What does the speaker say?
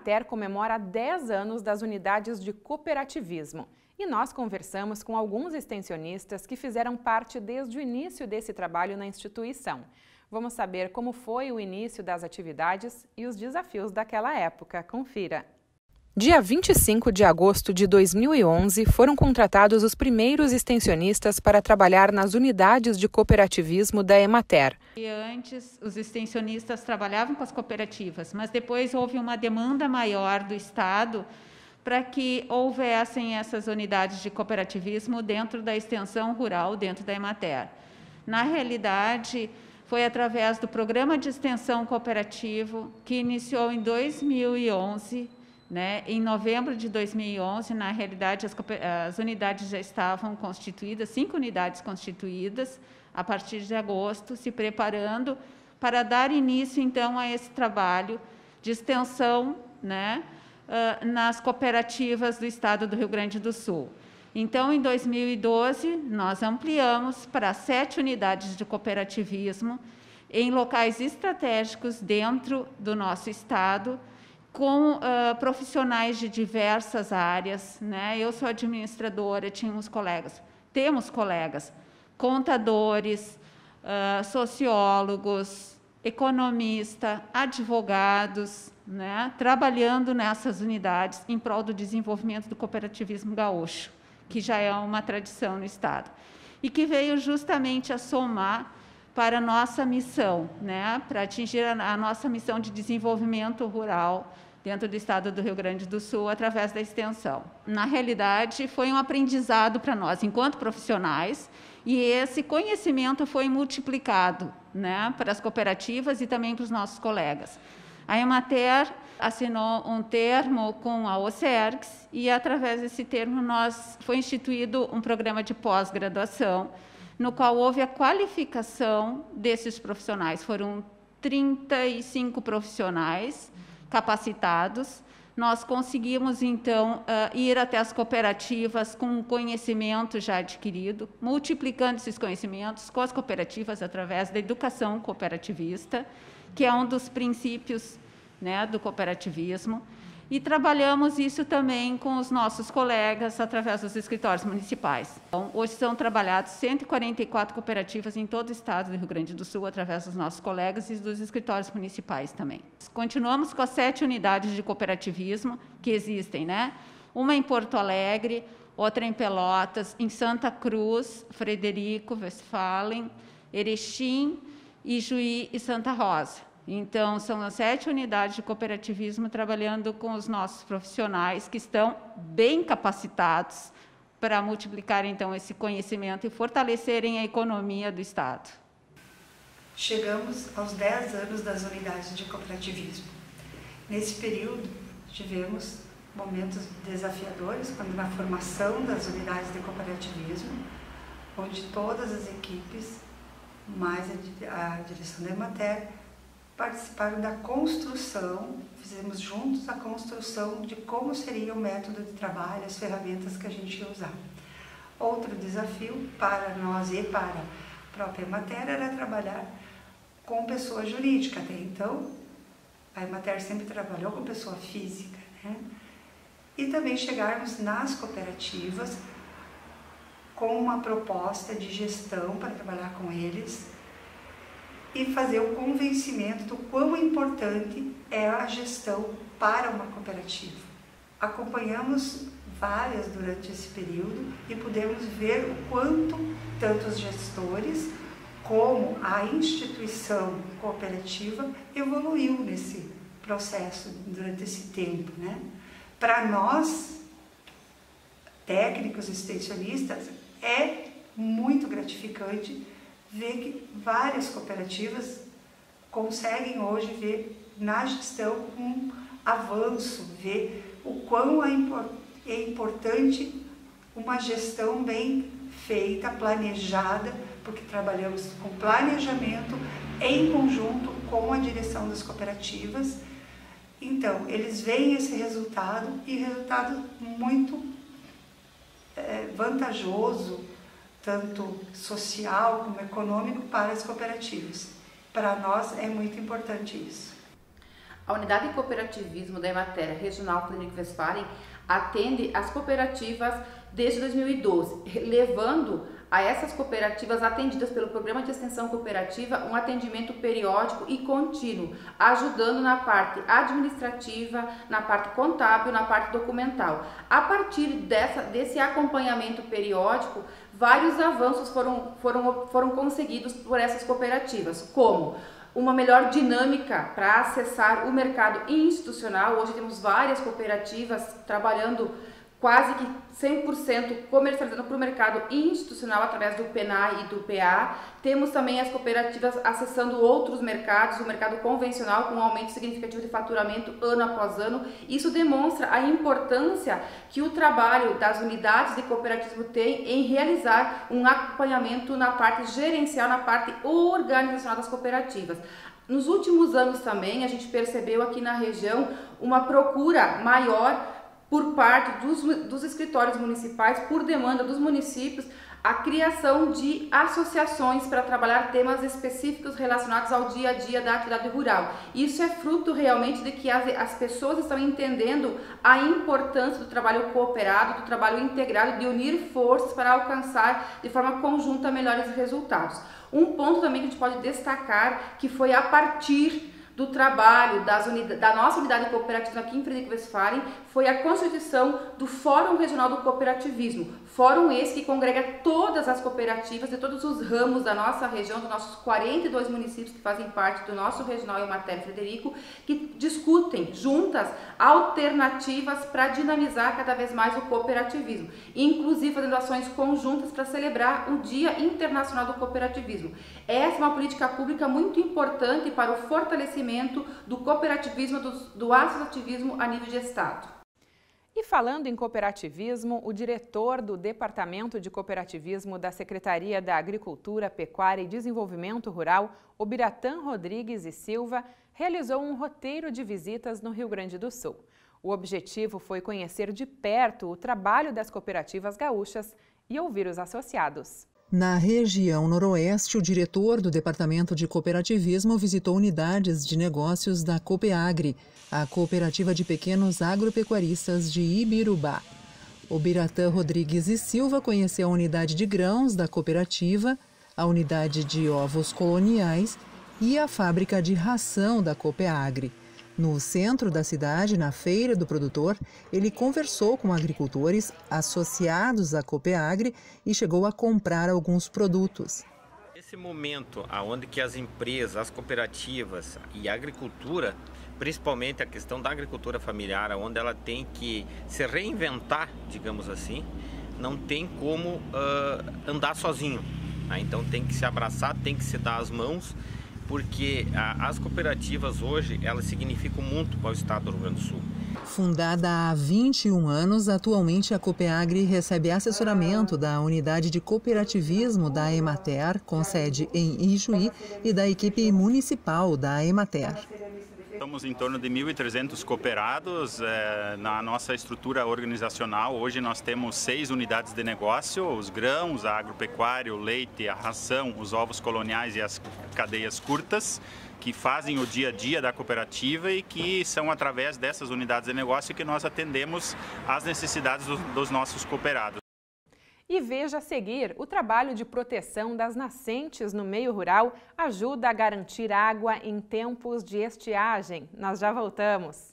Emater comemora 10 anos das unidades de cooperativismo. E nós conversamos com alguns extensionistas que fizeram parte desde o início desse trabalho na instituição. Vamos saber como foi o início das atividades e os desafios daquela época. Confira! Dia 25 de agosto de 2011, foram contratados os primeiros extensionistas para trabalhar nas unidades de cooperativismo da Emater. E antes, os extensionistas trabalhavam com as cooperativas, mas depois houve uma demanda maior do Estado para que houvessem essas unidades de cooperativismo dentro da extensão rural, dentro da Emater. Na realidade, foi através do Programa de Extensão Cooperativo, que iniciou em 2011, em novembro de 2011, na realidade, as unidades já estavam constituídas, 5 unidades constituídas, a partir de agosto, se preparando para dar início, então, a esse trabalho de extensão, nas cooperativas do Estado do Rio Grande do Sul. Então, em 2012, nós ampliamos para 7 unidades de cooperativismo em locais estratégicos dentro do nosso Estado, com profissionais de diversas áreas. Eu sou administradora, temos colegas, contadores, sociólogos, economistas, advogados, trabalhando nessas unidades em prol do desenvolvimento do cooperativismo gaúcho, que já é uma tradição no Estado, e que veio justamente a somar para a nossa missão, para atingir a nossa missão de desenvolvimento rural dentro do Estado do Rio Grande do Sul, através da extensão. Na realidade, foi um aprendizado para nós, enquanto profissionais, e esse conhecimento foi multiplicado para as cooperativas e também para os nossos colegas. A Emater assinou um termo com a OCERGS e, através desse termo, foi instituído um programa de pós-graduação, no qual houve a qualificação desses profissionais. Foram 35 profissionais capacitados. Nós conseguimos, então, ir até as cooperativas com um conhecimento já adquirido, multiplicando esses conhecimentos com as cooperativas através da educação cooperativista, que é um dos princípios do cooperativismo. E trabalhamos isso também com os nossos colegas através dos escritórios municipais. Então, hoje são trabalhados 144 cooperativas em todo o Estado do Rio Grande do Sul, através dos nossos colegas e dos escritórios municipais também. Continuamos com as 7 unidades de cooperativismo que existem, Uma em Porto Alegre, outra em Pelotas, em Santa Cruz, Frederico, Westphalen, Erechim, Ijuí e Santa Rosa. Então, são as 7 unidades de cooperativismo trabalhando com os nossos profissionais que estão bem capacitados para multiplicar, então, esse conhecimento e fortalecerem a economia do Estado. Chegamos aos 10 anos das unidades de cooperativismo. Nesse período, tivemos momentos desafiadores, quando na formação das unidades de cooperativismo, onde todas as equipes, mais a direção da Emater, participaram da construção, fizemos juntos a construção de como seria o método de trabalho, as ferramentas que a gente ia usar. Outro desafio para nós e para a própria Emater era trabalhar com pessoa jurídica. Até então, a Emater sempre trabalhou com pessoa física, E também chegarmos nas cooperativas com uma proposta de gestão para trabalhar com eles, e fazer o convencimento do quão importante é a gestão para uma cooperativa. Acompanhamos várias durante esse período e pudemos ver o quanto tanto os gestores como a instituição cooperativa evoluiu nesse processo durante esse tempo. Para nós, técnicos extensionistas, é muito gratificante ver que várias cooperativas conseguem hoje ver na gestão um avanço, ver o quão é importante uma gestão bem feita, planejada, porque trabalhamos com planejamento em conjunto com a direção das cooperativas. Então, eles veem esse resultado e resultado muito vantajoso, tanto social como econômico, para as cooperativas. Para nós é muito importante isso. A unidade de cooperativismo da Emater Regional Frederico Westphalen atende as cooperativas desde 2012, levando a essas cooperativas atendidas pelo Programa de Extensão Cooperativa um atendimento periódico e contínuo, ajudando na parte administrativa, na parte contábil, na parte documental. A partir desse acompanhamento periódico, vários avanços foram conseguidos por essas cooperativas, como uma melhor dinâmica para acessar o mercado institucional. Hoje temos várias cooperativas trabalhando quase que 100% comercializando para o mercado institucional através do PNAE e do PA. Temos também as cooperativas acessando outros mercados, o mercado convencional com um aumento significativo de faturamento ano após ano. Isso demonstra a importância que o trabalho das unidades de cooperativismo tem em realizar um acompanhamento na parte gerencial, na parte organizacional das cooperativas. Nos últimos anos também a gente percebeu aqui na região uma procura maior por parte dos escritórios municipais, por demanda dos municípios, a criação de associações para trabalhar temas específicos relacionados ao dia a dia da atividade rural. Isso é fruto realmente de que as pessoas estão entendendo a importância do trabalho cooperado, do trabalho integrado, de unir forças para alcançar de forma conjunta melhores resultados. Um ponto também que a gente pode destacar, que foi a partir do trabalho da nossa unidade de cooperativismo aqui em Frederico Westphalen, foi a constituição do Fórum Regional do Cooperativismo. Fórum esse que congrega todas as cooperativas de todos os ramos da nossa região, dos nossos 42 municípios que fazem parte do nosso regional Emater Frederico, que discutem juntas alternativas para dinamizar cada vez mais o cooperativismo, inclusive fazendo ações conjuntas para celebrar o Dia Internacional do Cooperativismo. Essa é uma política pública muito importante para o fortalecimento do cooperativismo, do associativismo a nível de Estado. E falando em cooperativismo, o diretor do Departamento de Cooperativismo da Secretaria da Agricultura, Pecuária e Desenvolvimento Rural, o Biratã Rodrigues e Silva, realizou um roteiro de visitas no Rio Grande do Sul. O objetivo foi conhecer de perto o trabalho das cooperativas gaúchas e ouvir os associados. Na região noroeste, o diretor do Departamento de Cooperativismo visitou unidades de negócios da Copeagri, a cooperativa de pequenos agropecuaristas de Ibirubá. O Biratã Rodrigues e Silva conheceu a unidade de grãos da cooperativa, a unidade de ovos coloniais e a fábrica de ração da Copeagri. No centro da cidade, na Feira do Produtor, ele conversou com agricultores associados à Copeagri e chegou a comprar alguns produtos. Esse momento onde que as empresas, as cooperativas e a agricultura, principalmente a questão da agricultura familiar, onde ela tem que se reinventar, digamos assim, não tem como andar sozinho. Então tem que se abraçar, tem que se dar as mãos, porque as cooperativas hoje, elas significam muito para o estado do Rio Grande do Sul. Fundada há 21 anos, atualmente a Copeagri recebe assessoramento da Unidade de Cooperativismo da Emater, com sede em Ijuí, e da equipe municipal da Emater. Somos em torno de 1.300 cooperados na nossa estrutura organizacional. Hoje nós temos 6 unidades de negócio: os grãos, a agropecuária, o leite, a ração, os ovos coloniais e as cadeias curtas, que fazem o dia a dia da cooperativa e que são através dessas unidades de negócio que nós atendemos às necessidades dos nossos cooperados. E veja a seguir, o trabalho de proteção das nascentes no meio rural ajuda a garantir água em tempos de estiagem. Nós já voltamos.